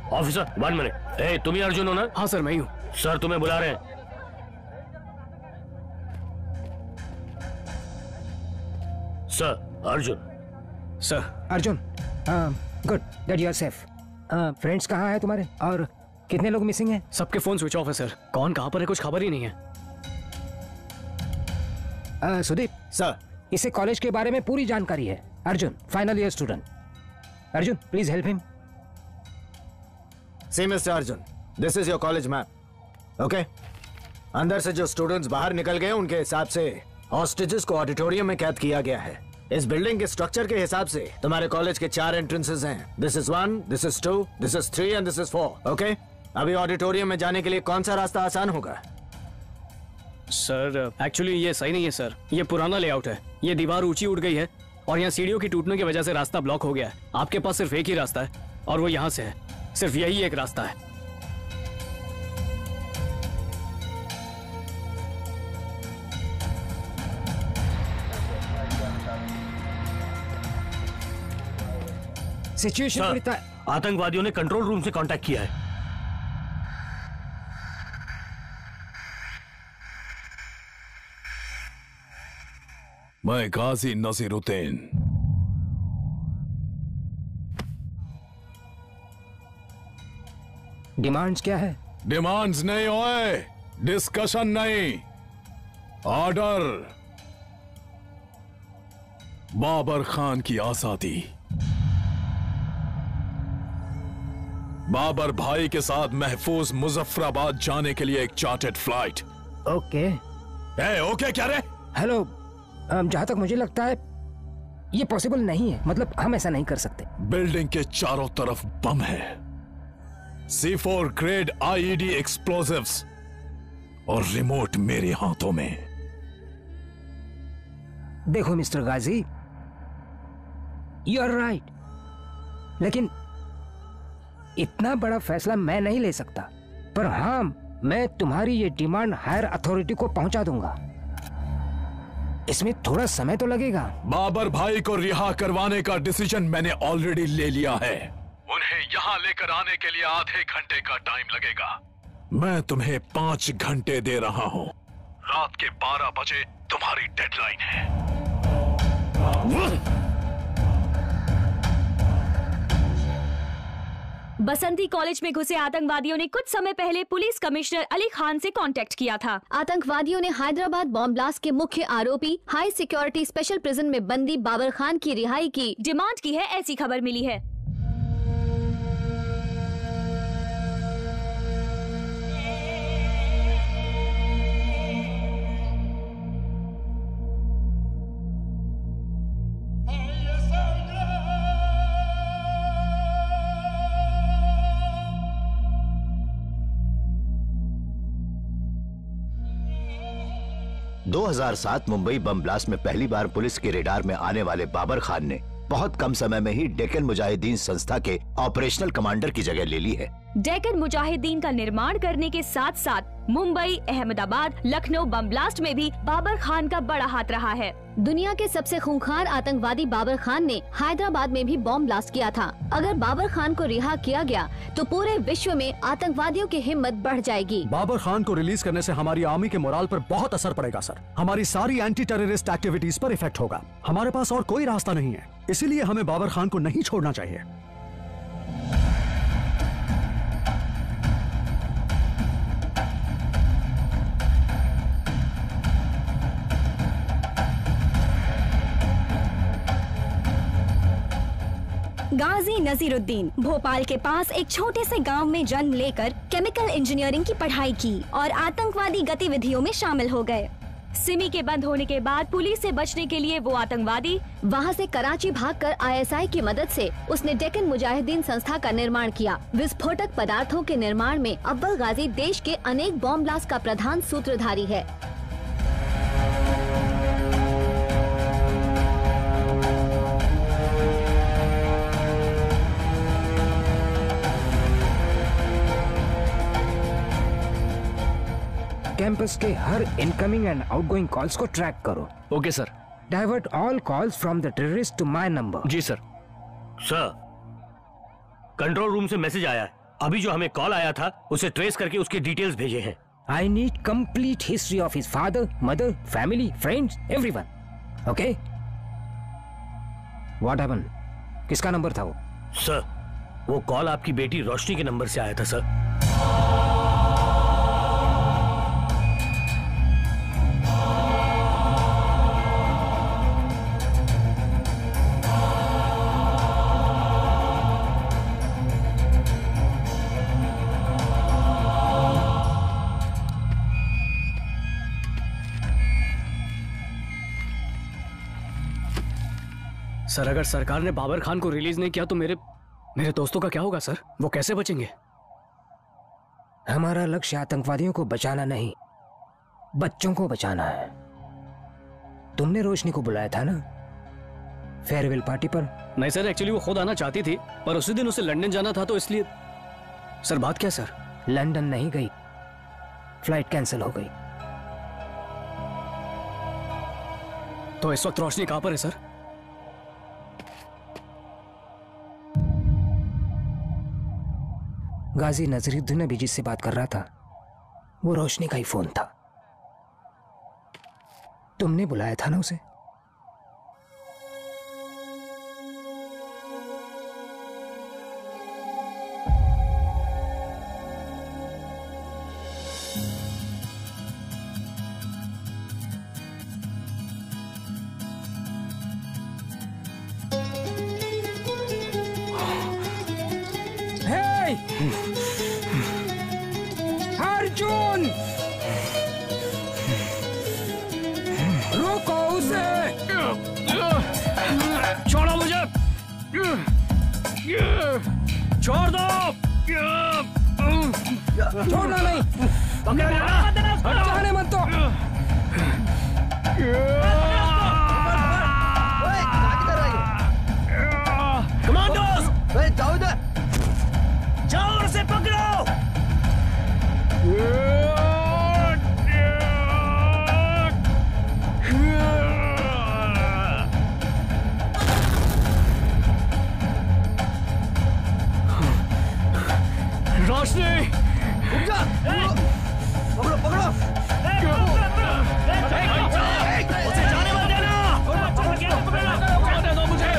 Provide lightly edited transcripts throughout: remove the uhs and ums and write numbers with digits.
Officer 1 minute. ए, तुम ही अर्जुन हो ना? हाँ सर, मैं ही हूँ। सर तुम्हें बुला रहे हैं। Sir Arjun. Sir Arjun, good that you are safe. Friends कहाँ है तुम्हारे और कितने लोग मिसिंग हैं? सबके फोन स्विच ऑफ है सर। कौन कहाँ पर है कुछ खबर ही नहीं है। सुदीप सर, इसे कॉलेज के बारे में पूरी जानकारी है। Arjun final year student. Arjun please help him. See mister Arjun, this is your college map. Okay, अंदर से जो स्टूडेंट्स बाहर निकल गए उनके हिसाब से हॉस्टेजेस को ऑडिटोरियम में कैद किया गया है। इस बिल्डिंग के स्ट्रक्चर के हिसाब से तुम्हारे कॉलेज के 4 एंट्रेंसेस हैं। This is 1, this is 2, this is 3 and this is 4। Okay, अभी ऑडिटोरियम में जाने के लिए कौन सा रास्ता आसान होगा? सर एक्चुअली ये सही नहीं है सर। ये पुराना लेआउट है। ये दीवार ऊंची उठ गई है और यहाँ सीढ़ियों की टूटने की वजह से रास्ता ब्लॉक हो गया है। आपके पास सिर्फ एक ही रास्ता है और वो यहाँ से है। सिर्फ यही एक रास्ता है। सिचुएशन आतंकवादियों ने कंट्रोल रूम से कांटेक्ट किया है। मैं गाजी नसीरुद्दीन। डिमांड्स क्या है? डिमांड्स नहीं ओए, डिस्कशन नहीं, ऑर्डर। बाबर खान की आजादी। बाबर भाई के साथ महफूज मुजफ्फराबाद जाने के लिए एक चार्टर्ड फ्लाइट। ओके। ओके क्या रे? हेलो, जहां तक मुझे लगता है ये पॉसिबल नहीं है। मतलब हम ऐसा नहीं कर सकते। बिल्डिंग के चारों तरफ बम है, C4 ग्रेड आईईडी एक्सप्लोजिव्स और रिमोट मेरे हाथों में। देखो mister Ghazi, you are right, लेकिन इतना बड़ा फैसला मैं नहीं ले सकता। पर हाँ, मैं तुम्हारी ये डिमांड हायर अथॉरिटी को पहुंचा दूंगा। इसमें थोड़ा समय तो लगेगा। बाबर भाई को रिहा करवाने का डिसीजन मैंने ऑलरेडी ले लिया है। उन्हें यहाँ लेकर आने के लिए आधे घंटे का टाइम लगेगा। मैं तुम्हें 5 घंटे दे रहा हूँ। रात के 12 बजे तुम्हारी डेडलाइन है। बसंती कॉलेज में घुसे आतंकवादियों ने कुछ समय पहले पुलिस कमिश्नर अली खान से कांटेक्ट किया था। आतंकवादियों ने हैदराबाद बॉम्ब ब्लास्ट के मुख्य आरोपी हाई सिक्योरिटी स्पेशल प्रिजन में बंदी बाबर खान की रिहाई की डिमांड की है, ऐसी खबर मिली है। – 2007 मुंबई बम ब्लास्ट में पहली बार पुलिस के रेडार में आने वाले बाबर खान ने बहुत कम समय में ही डेक्कन मुजाहिदीन संस्था के ऑपरेशनल कमांडर की जगह ले ली है। डेक्कन मुजाहिदीन का निर्माण करने के साथ साथ मुंबई, अहमदाबाद, लखनऊ बम ब्लास्ट में भी बाबर खान का बड़ा हाथ रहा है। दुनिया के सबसे खूंखार आतंकवादी बाबर खान ने हैदराबाद में भी बॉम्ब ब्लास्ट किया था। अगर बाबर खान को रिहा किया गया तो पूरे विश्व में आतंकवादियों की हिम्मत बढ़ जाएगी। बाबर खान को रिलीज करने से हमारी आर्मी के मोराल पर बहुत असर पड़ेगा सर। हमारी सारी एंटी टेररिस्ट एक्टिविटीज पर इफेक्ट होगा। हमारे पास और कोई रास्ता नहीं है, इसीलिए हमें बाबर खान को नहीं छोड़ना चाहिए। गाजी नसीरुद्दीन भोपाल के पास एक छोटे से गांव में जन्म लेकर केमिकल इंजीनियरिंग की पढ़ाई की और आतंकवादी गतिविधियों में शामिल हो गए। सिमी के बंद होने के बाद पुलिस से बचने के लिए वो आतंकवादी वहां से कराची भागकर ISI की मदद से उसने डेक्कन मुजाहिदीन संस्था का निर्माण किया। विस्फोटक पदार्थों के निर्माण में अव्वल गाजी देश के अनेक बॉम्ब ब्लास्ट का प्रधान सूत्रधारी है। कैंपस के हर इनकमिंग एंड आउटगोइंग कॉल्स को ट्रैक करो। Okay sir. Divert all calls from the terrorist to my number. जी सर। सर, कंट्रोल रूम से मैसेज आया है। अभी जो हमें कॉल आया था उसे ट्रेस करके उसके डिटेल्स भेजे हैं। I need complete history of his father, mother, family, friends, everyone. Okay? What happened? किसका नंबर था वो? सर, वो कॉल आपकी बेटी रोशनी के नंबर से आया था सर। सर, अगर सरकार ने बाबर खान को रिलीज नहीं किया तो मेरे दोस्तों का क्या होगा सर? वो कैसे बचेंगे? हमारा लक्ष्य आतंकवादियों को बचाना नहीं, बच्चों को बचाना है। तुमने रोशनी को बुलाया था ना फेयरवेल पार्टी पर? नहीं सर, एक्चुअली वो खुद आना चाहती थी, पर उसी दिन उसे लंदन जाना था तो इसलिए। सर बात क्या सर? लंदन नहीं गई, फ्लाइट कैंसिल हो गई। तो इस वक्त रोशनी कहां पर है सर? गाजी नजरुद्दीन अभी जिससे बात कर रहा था वो रोशनी का ही फोन था। तुमने बुलाया था ना उसे? अर्जुन, रोको उसे! छोड़ो मुझे! छोड़ दो! छोड़ना नहीं, जाने मत दो। कमांडोस! जाओ इधर! जाओ और उसे पकड़ो! रोशनी! पकड़ो पकड़ो! उसे जाने मत देना! जाने दो मुझे!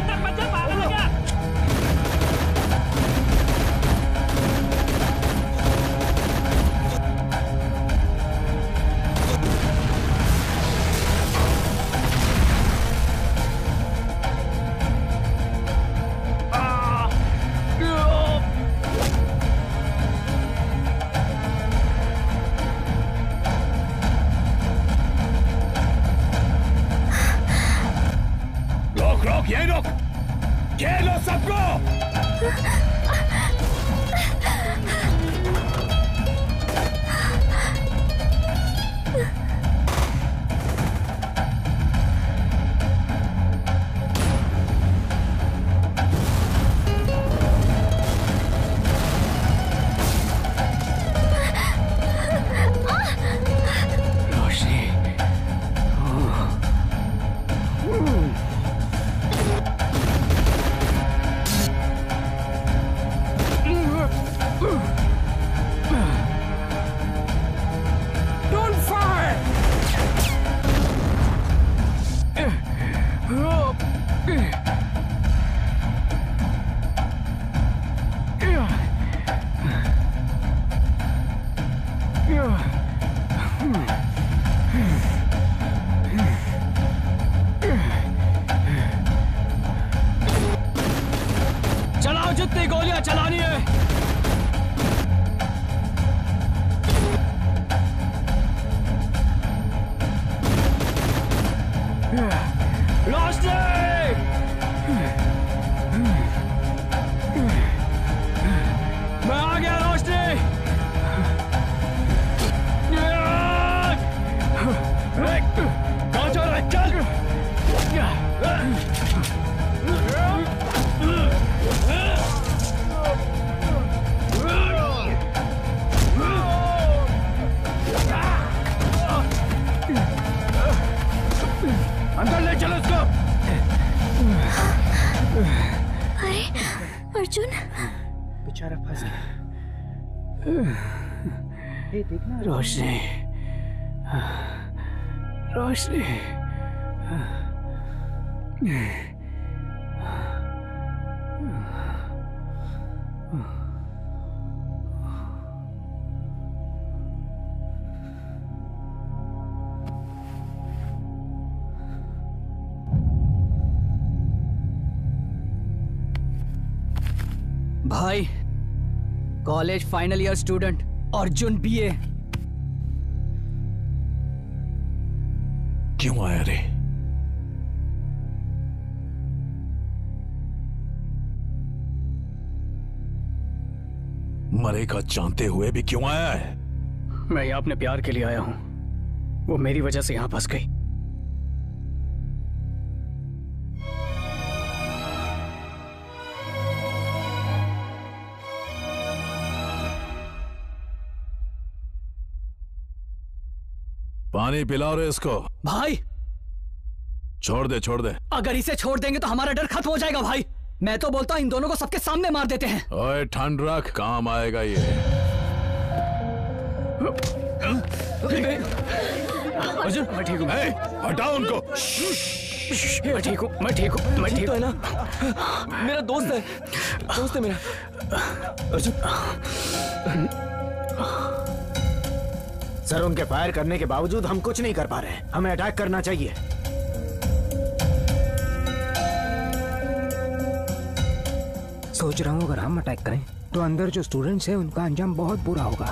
यहीं रोक! खेलो सबको! चलाओ जितनी गोलियां चलानी है। मैं आ गया रोशनी। कहाँ जा रहा है? चल। अंदर ले चलो उसको। अरे अर्जुन, बेचारा फंस गया। रोशनी, रोशनी। भाई, college final year student Arjun BA. क्यों आया रे? मरेगा जानते हुए भी क्यों आया है? मैं यहाँ अपने प्यार के लिए आया हूँ। वो मेरी वजह से यहाँ फंस गई। पानी पिलाओ रे इसको। भाई, छोड़ दे, छोड़ दे। अगर इसे छोड़ देंगे तो हमारा डर खत्म हो जाएगा भाई। मैं तो बोलता हूँ इन दोनों को सबके सामने मार देते हैं। ओए ठंड रख, काम आएगा ये। अर्जुन, मैं ठीक हूँ। हटाओ उनको। मैं ठीक हूँ, मैं ठीक हूँ, मैं ठीक है ना। मेरा दोस्त है मेरा। अर्जुन। सर, उनके फायर करने के बावजूद हम कुछ नहीं कर पा रहे। हमें अटैक करना चाहिए। सोच रहा हूँ अगर हम अटैक करें तो अंदर जो स्टूडेंट्स हैं उनका अंजाम बहुत बुरा होगा।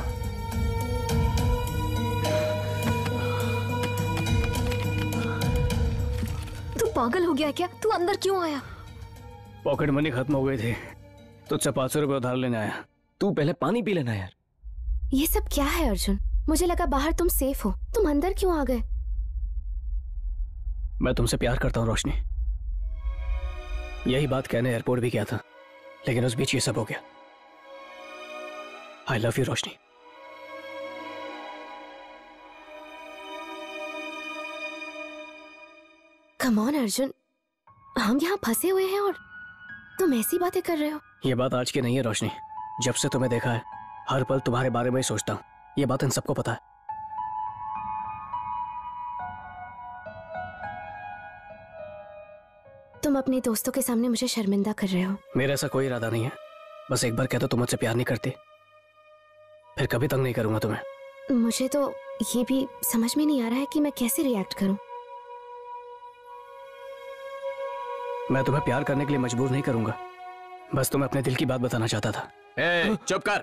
तू पागल हो गया क्या? तू अंदर क्यों आया? पॉकेट मनी खत्म हो गई थी, तुझसे 500 रुपए उधार लेने आया। तू पहले पानी पी लेना यार। ये सब क्या है अर्जुन? मुझे लगा बाहर तुम सेफ हो, तुम अंदर क्यों आ गए? मैं तुमसे प्यार करता हूँ रोशनी। यही बात कहने एयरपोर्ट भी गया था, लेकिन उस बीच ये सब हो गया। I love you Roshni. Come on Arjun, हम यहाँ फंसे हुए हैं और तुम ऐसी बातें कर रहे हो। ये बात आज की नहीं है रोशनी। जब से तुम्हें देखा है हर पल तुम्हारे बारे में ही सोचता हूँ। ये बात इन सबको पता है। तुम अपने दोस्तों के सामने मुझे शर्मिंदा कर रहे हो। मेरा ऐसा कोई इरादा नहीं है। बस एक बार कहता तुम मुझसे प्यार नहीं करती, फिर कभी तंग नहीं करूंगा तुम्हें। मुझे तो ये भी समझ में नहीं आ रहा है कि मैं कैसे रिएक्ट करूं। मैं तुम्हें प्यार करने के लिए मजबूर नहीं करूंगा। बस तुम्हें अपने दिल की बात बताना चाहता था। चुप कर।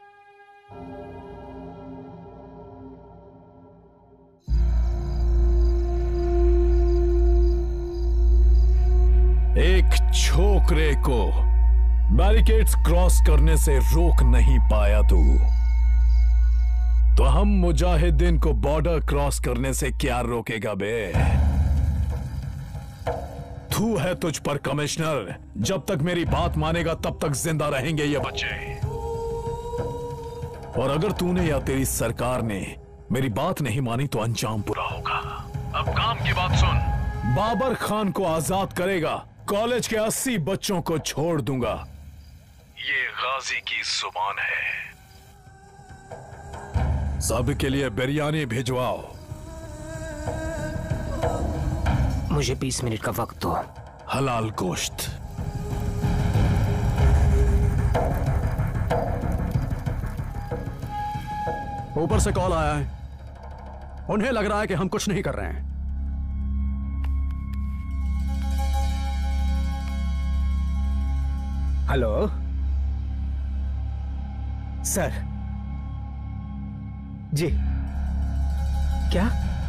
एक छोकरे को बैरिकेड्स क्रॉस करने से रोक नहीं पाया तू, तो हम मुजाहिदीन को बॉर्डर क्रॉस करने से क्या रोकेगा बे? तू है तुझ पर कमिश्नर। जब तक मेरी बात मानेगा तब तक जिंदा रहेंगे ये बच्चे। और अगर तूने या तेरी सरकार ने मेरी बात नहीं मानी तो अंजाम बुरा होगा। अब काम की बात सुन। बाबर खान को आजाद करेगा, कॉलेज के 80 बच्चों को छोड़ दूंगा। ये गाजी की जुबान है। सबके लिए बिरयानी भिजवाओ। मुझे 20 मिनट का वक्त दो। हलाल गोश्त। ऊपर से कॉल आया है। उन्हें लग रहा है कि हम कुछ नहीं कर रहे हैं। Hello sir. जी क्या?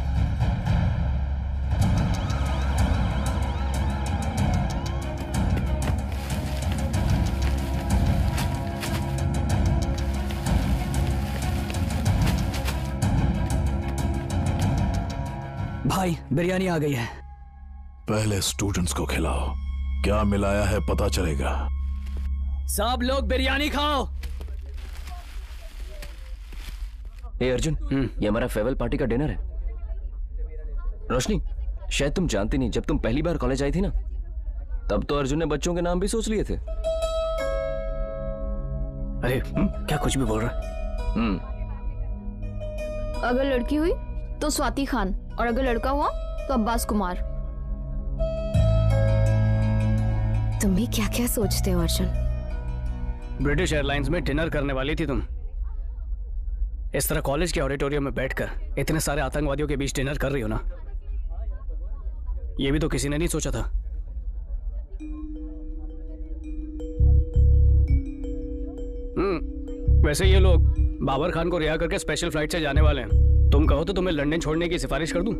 भाई, बिरयानी आ गई है। पहले स्टूडेंट्स को खिलाओ। क्या मिलाया है पता चलेगा। सब लोग बिरयानी खाओ। ए अर्जुन, ये हमारा फेयरवेल पार्टी का डिनर है। रोशनी, शायद तुम जानती नहीं, जब तुम पहली बार कॉलेज आई थी ना, तब तो अर्जुन ने बच्चों के नाम भी सोच लिए थे। अरे क्या कुछ भी बोल रहा है? अगर लड़की हुई तो स्वाति खान, और अगर लड़का हुआ तो अब्बास कुमार। तुम भी क्या क्या सोचते हो अर्जुन? ब्रिटिश एयरलाइंस में डिनर करने वाली थी तुम। इस तरह कॉलेज के ऑडिटोरियम में बैठकर इतने सारे आतंकवादियों के बीच डिनर कर रही हो ना, ये भी तो किसी ने नहीं सोचा था। वैसे ये लोग बाबर खान को रिहा करके स्पेशल फ्लाइट से जाने वाले हैं। तुम कहो तो तुम्हें लंदन छोड़ने की सिफारिश कर दूं?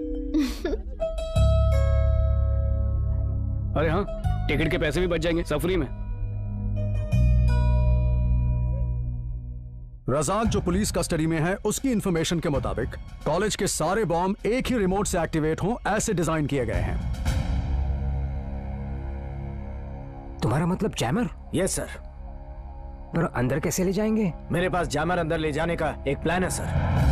अरे हाँ, टिकट के पैसे भी बच जाएंगे, सब फ्री में। रजाक जो पुलिस कस्टडी में है, उसकी इंफॉर्मेशन के मुताबिक कॉलेज के सारे बॉम्ब एक ही रिमोट से एक्टिवेट हों ऐसे डिजाइन किए गए हैं। तुम्हारा मतलब जैमर? Yes sir. पर अंदर कैसे ले जाएंगे? मेरे पास जैमर अंदर ले जाने का एक प्लान है सर।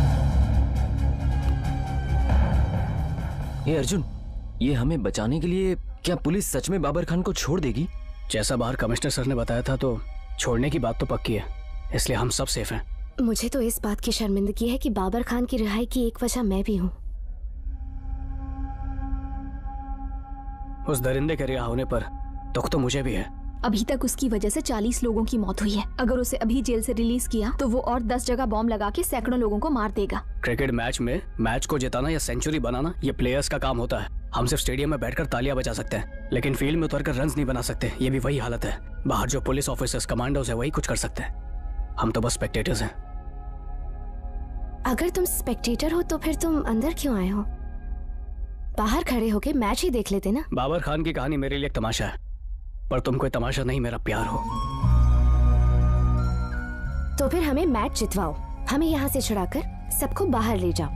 ये अर्जुन, ये हमें बचाने के लिए क्या पुलिस सच में बाबर खान को छोड़ देगी? जैसा बाहर कमिश्नर सर ने बताया था तो छोड़ने की बात तो पक्की है, इसलिए हम सब सेफ हैं। मुझे तो इस बात की शर्मिंदगी है कि बाबर खान की रिहाई की एक वजह मैं भी हूँ। उस दरिंदे के रिहा होने पर दुख तो मुझे भी है। अभी तक उसकी वजह से 40 लोगों की मौत हुई है। अगर उसे अभी जेल से रिलीज किया तो वो और 10 जगह बॉम्ब लगा के सैकड़ों लोगों को मार देगा। क्रिकेट मैच में मैच को जिताना या सेंचुरी बनाना ये प्लेयर्स का काम होता है। हम सिर्फ स्टेडियम में बैठकर तालियां बजा सकते हैं, लेकिन फील्ड में उतरकर रन्स नहीं बना सकते। ये भी वही हालत है। बाहर जो पुलिस ऑफिसर्स, कमांडोज है, वही कुछ कर सकते हैं। हम तो बस स्पेक्टेटर्स हैं। अगर तुम स्पेक्टेटर हो तो फिर तुम अंदर क्यों आए हो? बाहर खड़े होके मैच ही देख लेते ना। बाबर खान की कहानी मेरे लिए एक तमाशा है, पर तुम कोई तमाशा नहीं, मेरा प्यार हो। तो फिर हमें मैच जितवाओ, हमें यहाँ से छुड़ाकर सबको बाहर ले जाओ।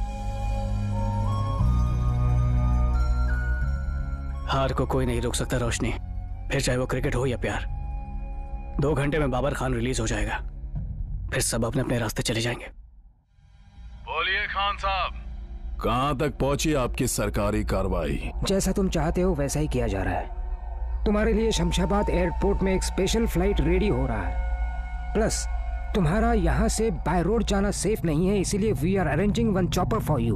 हार को कोई नहीं रोक सकता रोशनी, फिर चाहे वो क्रिकेट हो या प्यार। 2 घंटे में बाबर खान रिलीज हो जाएगा, फिर सब अपने अपने रास्ते चले जाएंगे। बोलिए खान साहब, कहां तक पहुंची आपकी सरकारी कार्रवाई? जैसा तुम चाहते हो वैसा ही किया जा रहा है। तुम्हारे लिए शमशाबाद एयरपोर्ट में एक स्पेशल फ्लाइट रेडी हो रहा है। प्लस तुम्हारा यहाँ से बाय रोड जाना सेफ नहीं है, इसीलिए we are arranging one chopper for you.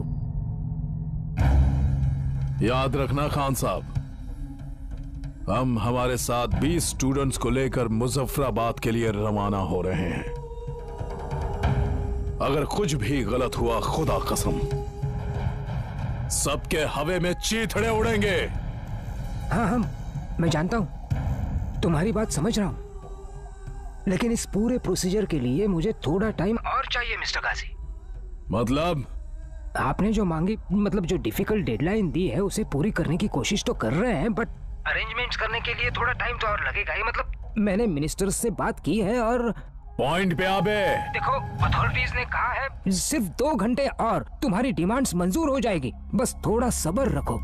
याद रखना खान साहब, हम हमारे साथ 20 स्टूडेंट्स को लेकर मुजफ्फराबाद के लिए रवाना हो रहे हैं। अगर कुछ भी गलत हुआ, खुदा कसम सबके हवे में चीथड़े उड़ेंगे। हाँ, मैं जानता हूं, तुम्हारी बात समझ रहा हूं, लेकिन इस पूरे प्रोसीजर के लिए मुझे थोड़ा टाइम और चाहिए मिस्टर गाजी। मतलब? आपने जो मांगी, मतलब जो डिफिकल्ट डेडलाइन दी है, उसे पूरी करने की कोशिश तो कर रहे हैं, बट अरेंजमेंट्स करने के लिए थोड़ा टाइम तो और लगेगा ही। मतलब मैंने मिनिस्टर्स से बात की है और पॉइंट पे आबे। देखो, अथॉरिटीज ने कहा है सिर्फ 2 घंटे और तुम्हारी डिमांड्स मंजूर हो जाएगी। बस थोड़ा सब्र रखो।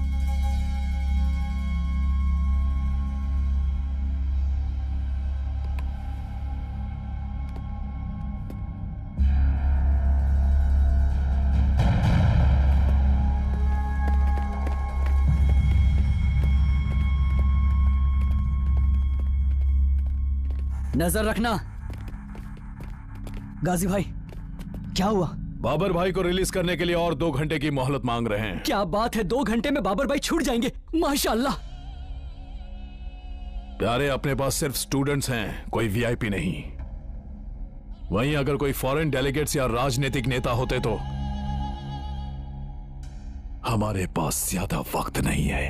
नजर रखना। गाजी भाई, क्या हुआ? बाबर भाई को रिलीज करने के लिए और 2 घंटे की मोहलत मांग रहे हैं। क्या बात है, 2 घंटे में बाबर भाई छूट जाएंगे? माशाल्लाह। प्यारे, अपने पास सिर्फ स्टूडेंट्स हैं, कोई वीआईपी नहीं। वहीं अगर कोई फॉरेन डेलीगेट्स या राजनीतिक नेता होते तो। हमारे पास ज्यादा वक्त नहीं है।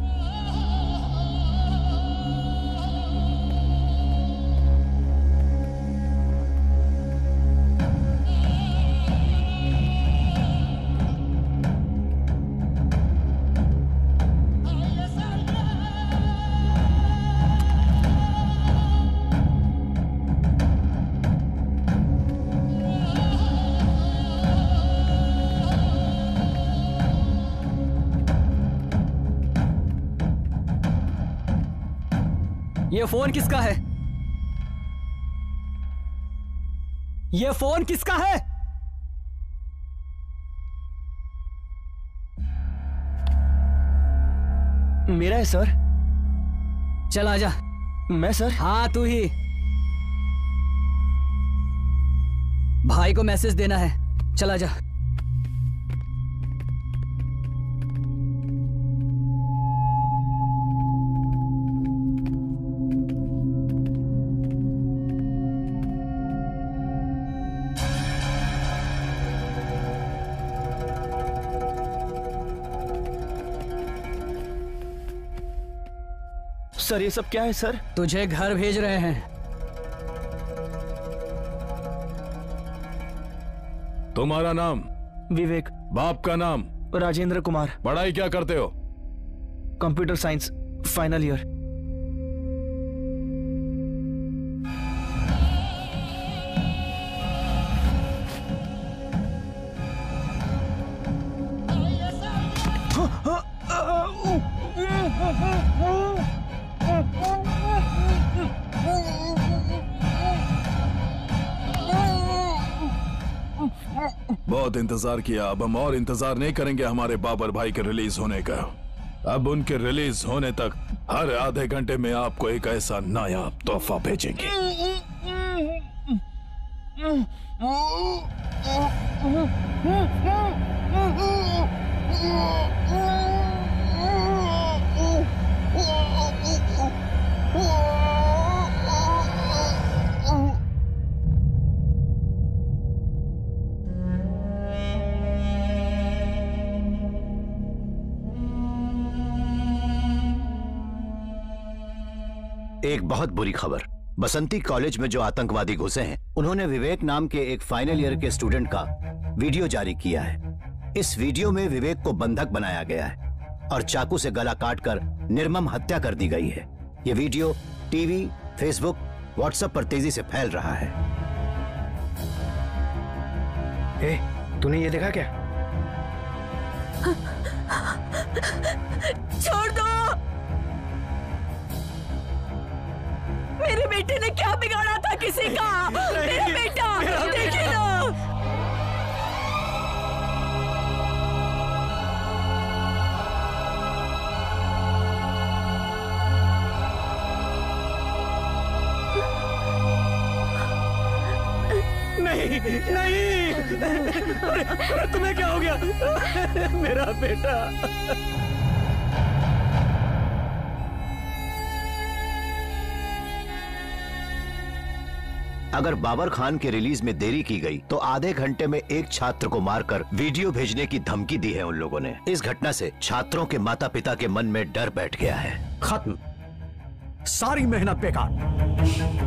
ये फोन किसका है? ये फोन किसका है? मेरा है सर। चल आजा। मैं सर? हाँ, तू ही। भाई को मैसेज देना है, चला जा। सर ये सब क्या है सर? तुझे घर भेज रहे हैं। तुम्हारा नाम? विवेक। बाप का नाम? राजेंद्र कुमार। पढ़ाई क्या करते हो? Computer science, final year. बहुत इंतजार किया, अब हम और इंतजार नहीं करेंगे हमारे बाबर भाई के रिलीज होने का। अब उनके रिलीज होने तक हर आधे घंटे में आपको एक ऐसा नायाब तोहफा भेजेंगे। एक बहुत बुरी खबर। बसंती कॉलेज में जो आतंकवादी घुसे हैं, उन्होंने विवेक नाम के एक फाइनल ईयर के स्टूडेंट का वीडियो जारी किया है। इस वीडियो में विवेक को बंधक बनाया गया है और चाकू से गला काटकर निर्मम हत्या कर दी गई है। यह वीडियो टीवी, फेसबुक, व्हाट्सएप पर तेजी से फैल रहा है। तूने ये देखा क्या? छोड़ दो, मेरे बेटे ने क्या बिगाड़ा था किसी का? मेरा बेटा, देखिए ना। नहीं नहीं, अरे तुम्हें क्या हो गया? मेरा बेटा। अगर बाबर खान के रिलीज में देरी की गई तो आधे घंटे में एक छात्र को मारकर वीडियो भेजने की धमकी दी है उन लोगों ने। इस घटना से छात्रों के माता पिता के मन में डर बैठ गया है। खत्म, सारी मेहनत बेकार।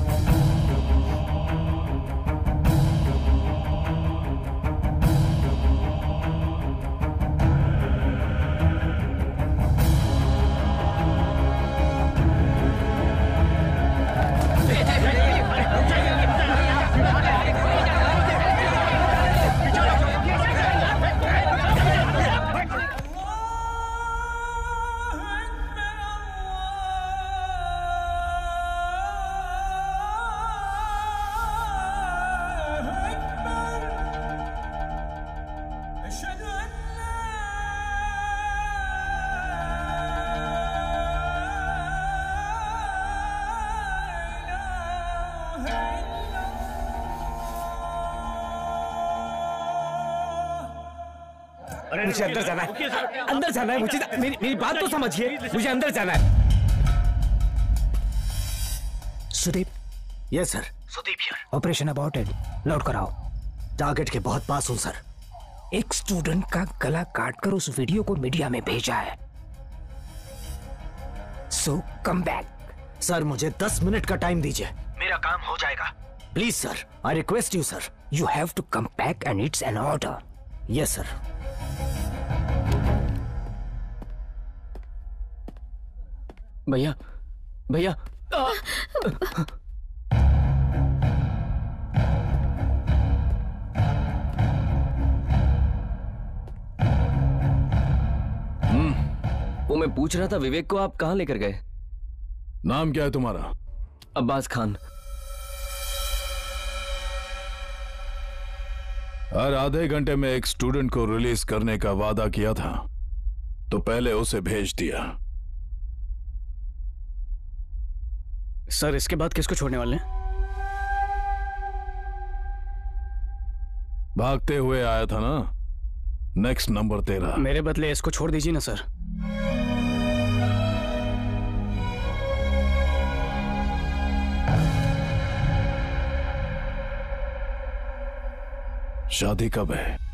मुझे अंदर जाना है, अंदर जाना है मुझे। मेरी बात तो समझिए, मुझे अंदर जाना है। Sudeep. Yes sir. Sudeep here. Operation aborted, note कराओ। टारगेट के बहुत पास हूं सर। एक स्टूडेंट का गला काटकर उस वीडियो को मीडिया में भेजा है। सो कम बैक। सर मुझे 10 मिनट का टाइम दीजिए, मेरा काम हो जाएगा। Please sir, I request you sir. You have to come back and it's an order. Yes sir. भैया भैया, वो मैं पूछ रहा था, विवेक को आप कहाँ लेकर गए? नाम क्या है तुम्हारा? अब्बास खान। हर आधे घंटे में एक स्टूडेंट को रिलीज करने का वादा किया था, तो पहले उसे भेज दिया। सर इसके बाद किसको छोड़ने वाले हैं? भागते हुए आया था ना, नेक्स्ट नंबर तेरा। मेरे बदले इसको छोड़ दीजिए ना सर। शादी कब है?